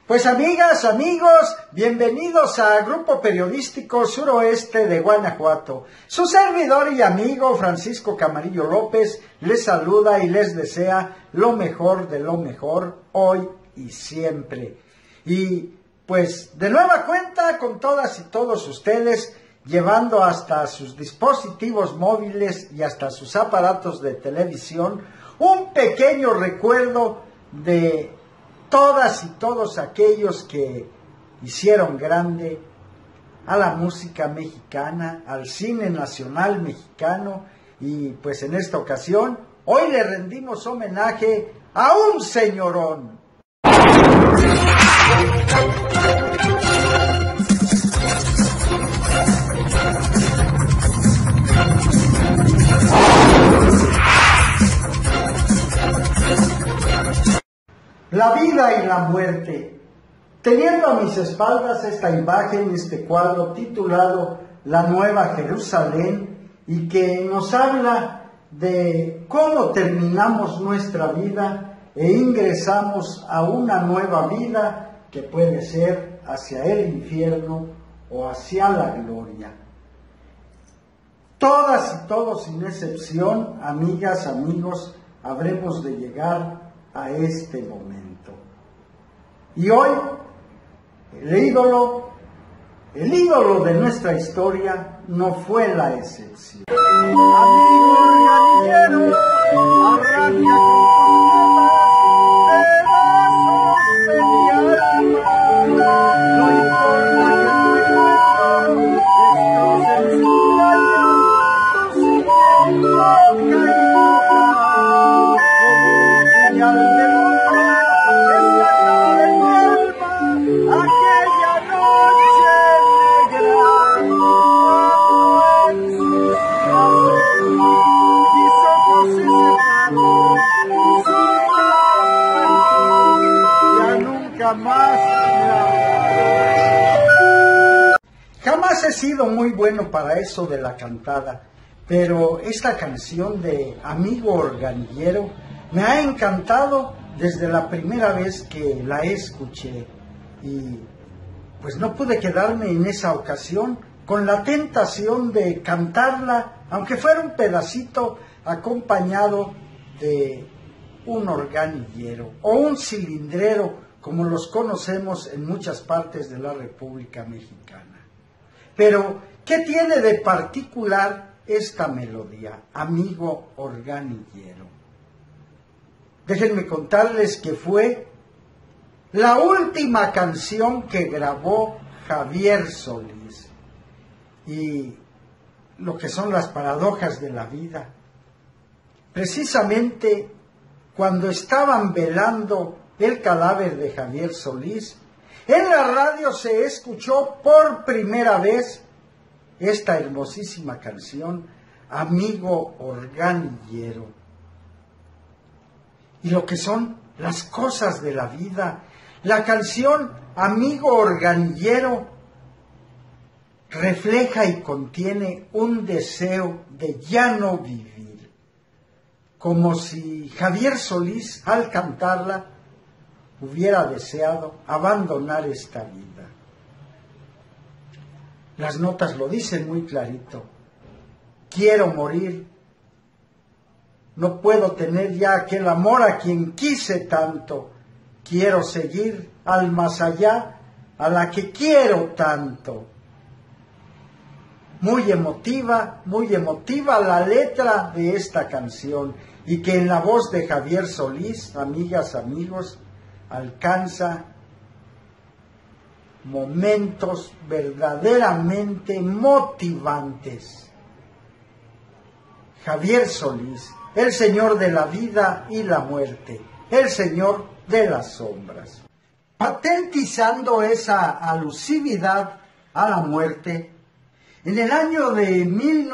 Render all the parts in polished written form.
Pues amigas, amigos, bienvenidos a Grupo Periodístico Suroeste de Guanajuato. Su servidor y amigo Francisco Camarillo López les saluda y les desea lo mejor de lo mejor hoy y siempre. Y pues de nueva cuenta con todas y todos ustedes, llevando hasta sus dispositivos móviles y hasta sus aparatos de televisión un pequeño recuerdo de todas y todos aquellos que hicieron grande a la música mexicana, al cine nacional mexicano, y pues en esta ocasión, hoy le rendimos homenaje a un señorón. La vida y la muerte. Teniendo a mis espaldas esta imagen, este cuadro titulado La Nueva Jerusalén, y que nos habla de cómo terminamos nuestra vida e ingresamos a una nueva vida que puede ser hacia el infierno o hacia la gloria. Todas y todos sin excepción, amigas, amigos, habremos de llegar a este momento. Y hoy, el ídolo de nuestra historia no fue la excepción. Amigo organillero, arranca con pedazos de mi alma. No importa que tu ejemplo estés en su Jamás he sido muy bueno para eso de la cantada, pero esta canción de Amigo Organillero me ha encantado desde la primera vez que la escuché, y pues no pude quedarme en esa ocasión con la tentación de cantarla, aunque fuera un pedacito acompañado de un organillero o un cilindrero, como los conocemos en muchas partes de la República Mexicana. Pero, ¿qué tiene de particular esta melodía, Amigo Organillero? Déjenme contarles que fue la última canción que grabó Javier Solís. Y lo que son las paradojas de la vida. Precisamente cuando estaban velando el cadáver de Javier Solís, en la radio se escuchó por primera vez esta hermosísima canción, Amigo Organillero. Y lo que son las cosas de la vida, la canción Amigo Organillero refleja y contiene un deseo de ya no vivir, como si Javier Solís al cantarla hubiera deseado abandonar esta vida. Las notas lo dicen muy clarito. Quiero morir. No puedo tener ya aquel amor a quien quise tanto. Quiero seguir al más allá, a la que quiero tanto. Muy emotiva la letra de esta canción, y que en la voz de Javier Solís, amigas, amigos, alcanza momentos verdaderamente motivantes. Javier Solís, el señor de la vida y la muerte, el señor de las sombras. Patentizando esa alusividad a la muerte, en el año de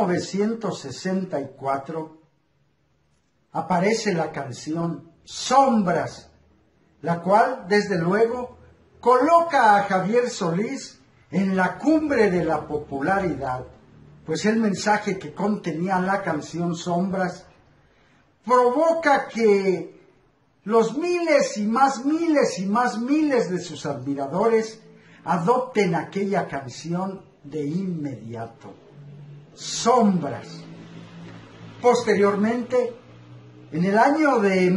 1964 aparece la canción Sombras, la cual, desde luego, coloca a Javier Solís en la cumbre de la popularidad, pues el mensaje que contenía la canción Sombras provoca que los miles y más miles de sus admiradores adopten aquella canción de inmediato, Sombras. Posteriormente, en el año de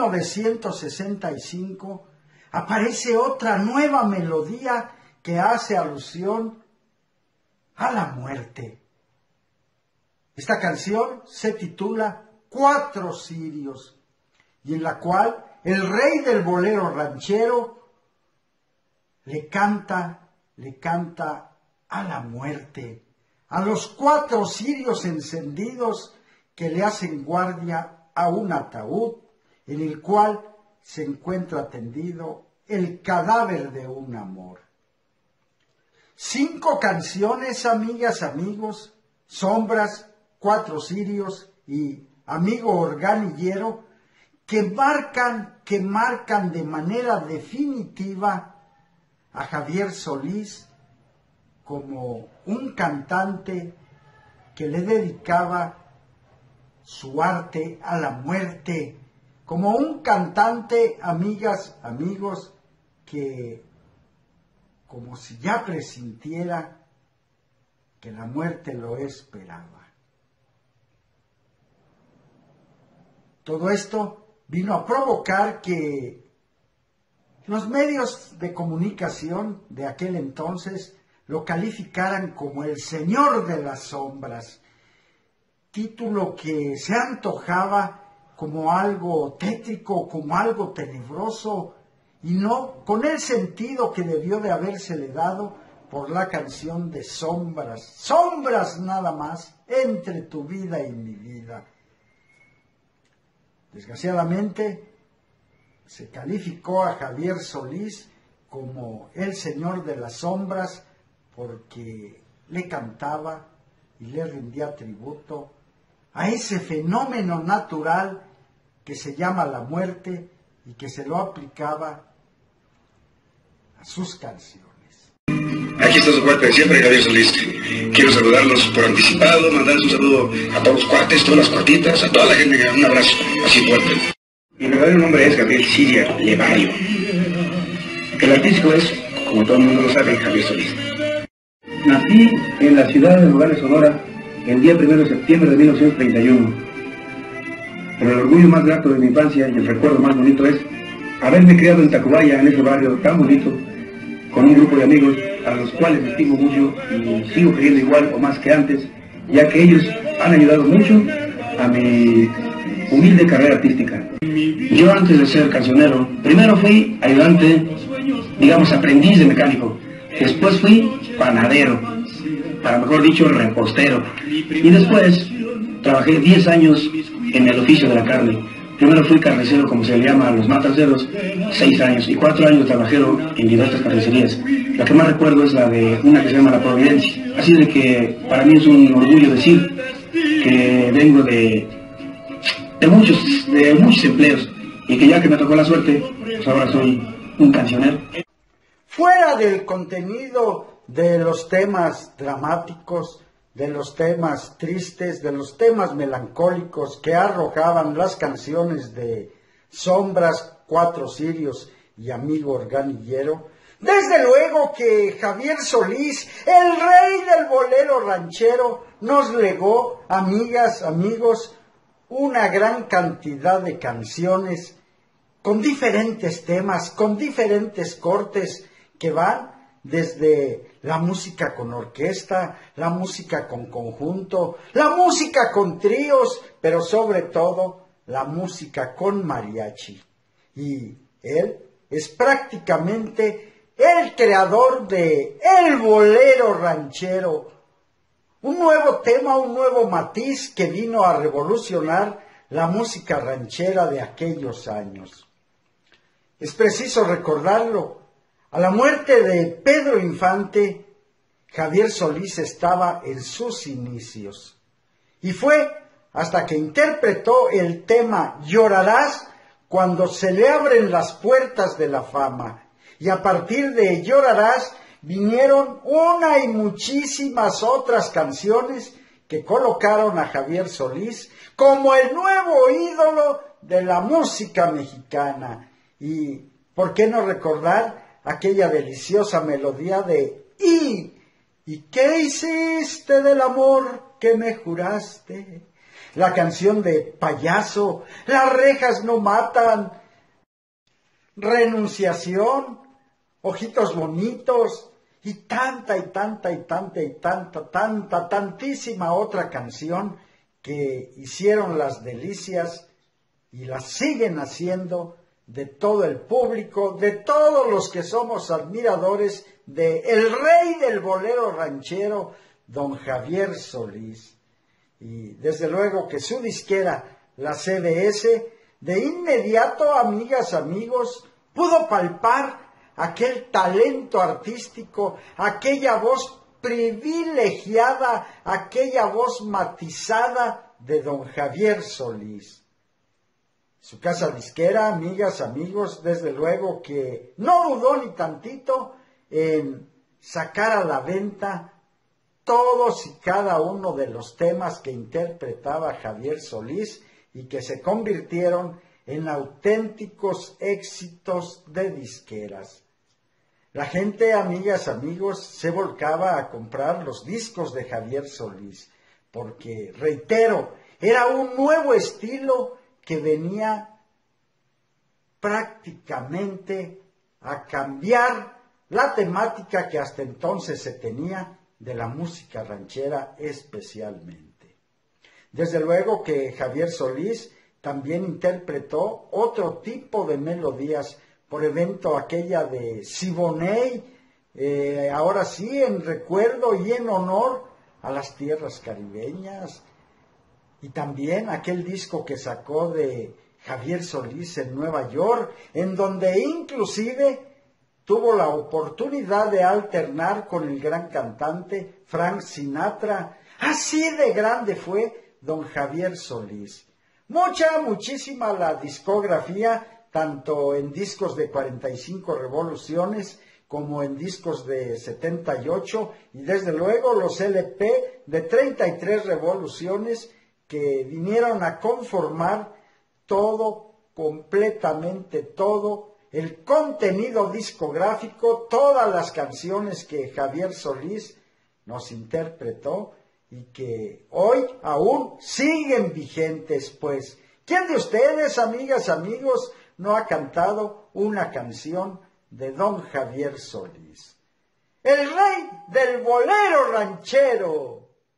1965, aparece otra nueva melodía que hace alusión a la muerte. Esta canción se titula Cuatro Cirios, y en la cual el rey del bolero ranchero le canta a la muerte, a los cuatro cirios encendidos que le hacen guardia a un ataúd en el cual se encuentra tendido el cadáver de un amor. 5 canciones, amigas, amigos, Sombras, Cuatro Cirios y Amigo Organillero, que marcan de manera definitiva a Javier Solís como un cantante que le dedicaba su arte a la muerte, como un cantante, amigas, amigos, que como si ya presintiera que la muerte lo esperaba. Todo esto vino a provocar que los medios de comunicación de aquel entonces lo calificaran como el Señor de las Sombras, título que se antojaba como algo tétrico, como algo tenebroso, y no con el sentido que debió de habérsele dado por la canción de Sombras, sombras nada más, entre tu vida y mi vida. Desgraciadamente, se calificó a Javier Solís como el Señor de las Sombras porque le cantaba y le rendía tributo a ese fenómeno natural que se llama la muerte y que se lo aplicaba a sus canciones. Aquí está su cuate de siempre, Javier Solís. Quiero saludarlos por anticipado, mandarles un saludo a todos los cuates, todas las cuatitas, a toda la gente, un abrazo así fuerte. Mi verdadero nombre es Gabriel Siria Levario. El artístico es, como todo el mundo lo sabe, Javier Solís. Nací en la ciudad de Nogales, Sonora, el día 1 de septiembre de 1931. Pero el orgullo más grato de mi infancia y el recuerdo más bonito es haberme criado en Tacubaya, en ese barrio tan bonito, con un grupo de amigos a los cuales estimo mucho y sigo creyendo igual o más que antes, ya que ellos han ayudado mucho a mi humilde carrera artística. Yo antes de ser cancionero, primero fui ayudante, digamos aprendiz de mecánico, después fui panadero, para mejor dicho repostero, y después trabajé 10 años en el oficio de la carne. Primero fui carnicero, como se le llama a los mataceros, 6 años, y 4 años trabajero en diversas carnicerías. La que más recuerdo es la de una que se llama La Providencia. Así de que para mí es un orgullo decir que vengo de muchos empleos, y que ya que me tocó la suerte, pues ahora soy un cancionero. Fuera del contenido de los temas dramáticos, de los temas tristes, de los temas melancólicos que arrojaban las canciones de Sombras, Cuatro Cirios y Amigo Organillero, desde luego que Javier Solís, el rey del bolero ranchero, nos legó, amigas, amigos, una gran cantidad de canciones con diferentes temas, con diferentes cortes que van desde la música con orquesta, la música con conjunto, la música con tríos, pero sobre todo la música con mariachi. Y él es prácticamente el creador de el bolero ranchero, un nuevo tema, un nuevo matiz que vino a revolucionar la música ranchera de aquellos años. Es preciso recordarlo. A la muerte de Pedro Infante, Javier Solís estaba en sus inicios. Y fue hasta que interpretó el tema Llorarás cuando se le abren las puertas de la fama. Y a partir de Llorarás vinieron una y muchísimas otras canciones que colocaron a Javier Solís como el nuevo ídolo de la música mexicana. Y ¿por qué no recordar aquella deliciosa melodía de ¿Y qué hiciste del amor que me juraste? La canción de Payaso, Las rejas no matan, Renunciación, Ojitos bonitos, y tantísima otra canción que hicieron las delicias y las siguen haciendo de todo el público, de todos los que somos admiradores de el rey del bolero ranchero, don Javier Solís. Y desde luego que su disquera, la CBS, de inmediato, amigas, amigos, pudo palpar aquel talento artístico, aquella voz privilegiada, aquella voz matizada de don Javier Solís. Su casa disquera, amigas, amigos, desde luego que no dudó ni tantito en sacar a la venta todos y cada uno de los temas que interpretaba Javier Solís y que se convirtieron en auténticos éxitos de disqueras. La gente, amigas, amigos, se volcaba a comprar los discos de Javier Solís, porque, reitero, era un nuevo estilo que venía prácticamente a cambiar la temática que hasta entonces se tenía de la música ranchera especialmente. Desde luego que Javier Solís también interpretó otro tipo de melodías, por evento aquella de Siboney, ahora sí en recuerdo y en honor a las tierras caribeñas, y también aquel disco que sacó de Javier Solís en Nueva York, en donde inclusive tuvo la oportunidad de alternar con el gran cantante Frank Sinatra. Así de grande fue don Javier Solís. Muchísima la discografía, tanto en discos de 45 revoluciones como en discos de 78, y desde luego los LP de 33 revoluciones que vinieron a conformar todo, completamente todo, el contenido discográfico, todas las canciones que Javier Solís nos interpretó y que hoy aún siguen vigentes, pues. ¿Quién de ustedes, amigas, amigos, no ha cantado una canción de don Javier Solís? El rey del bolero ranchero.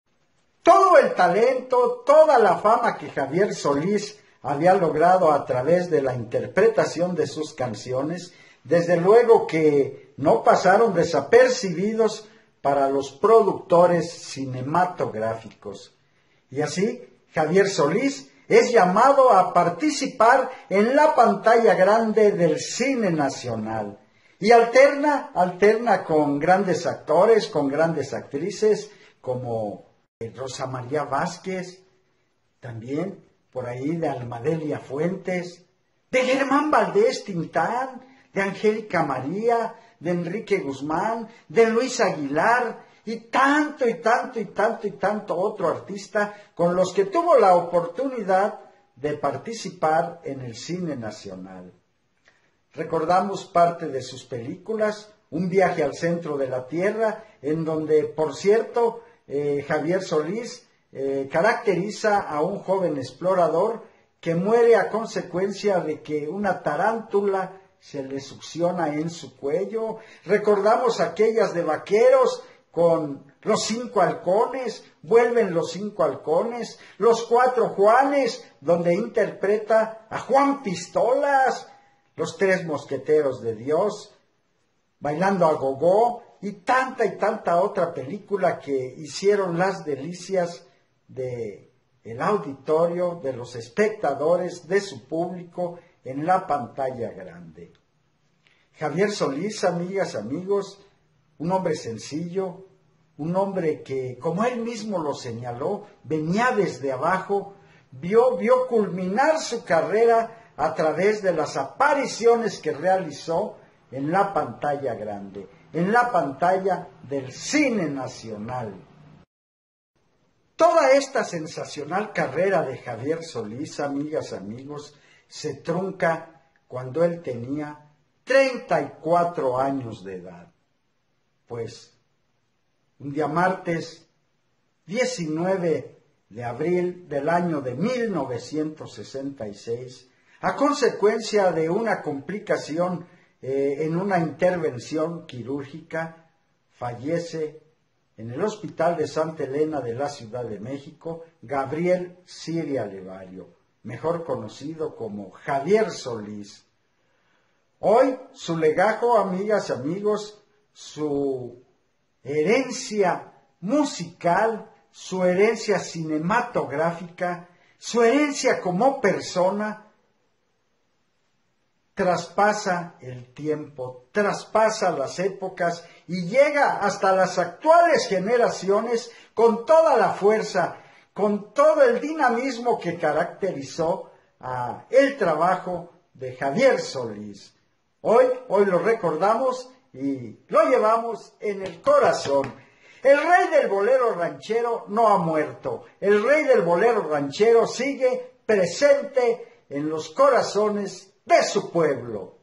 Todo el talento, toda la fama que Javier Solís había logrado a través de la interpretación de sus canciones, desde luego que no pasaron desapercibidos para los productores cinematográficos. Y así, Javier Solís es llamado a participar en la pantalla grande del cine nacional. Y alterna con grandes actores, con grandes actrices, como Rosa María Vázquez, también por ahí de Almadelia Fuentes, de Germán Valdés Tintán, de Angélica María, de Enrique Guzmán, de Luis Aguilar, y tanto otro artista con los que tuvo la oportunidad de participar en el cine nacional. Recordamos parte de sus películas, Un viaje al centro de la Tierra, en donde, por cierto, Javier Solís caracteriza a un joven explorador que muere a consecuencia de que una tarántula se le succiona en su cuello. Recordamos aquellas de vaqueros con Los 5 halcones, Vuelven los 5 halcones, Los 4 Juanes, donde interpreta a Juan Pistolas, Los 3 mosqueteros de Dios, Bailando a Gogó, y tanta otra película que hicieron las delicias de el auditorio, de los espectadores, de su público en la pantalla grande. Javier Solís, amigas, amigos, un hombre sencillo, un hombre que, como él mismo lo señaló, venía desde abajo, vio culminar su carrera a través de las apariciones que realizó en la pantalla grande, en la pantalla del cine nacional. Toda esta sensacional carrera de Javier Solís, amigas, amigos, se trunca cuando él tenía 34 años de edad. Pues, un día martes 19 de abril del año de 1966, a consecuencia de una complicación en una intervención quirúrgica, fallece en el Hospital de Santa Elena de la Ciudad de México Gabriel Siria Levario, mejor conocido como Javier Solís. Hoy su legajo, amigas y amigos, su herencia musical, su herencia cinematográfica, su herencia como persona, traspasa el tiempo, traspasa las épocas y llega hasta las actuales generaciones con toda la fuerza, con todo el dinamismo que caracterizó el trabajo de Javier Solís. Hoy lo recordamos y lo llevamos en el corazón. El rey del bolero ranchero no ha muerto. El rey del bolero ranchero sigue presente en los corazones de su pueblo.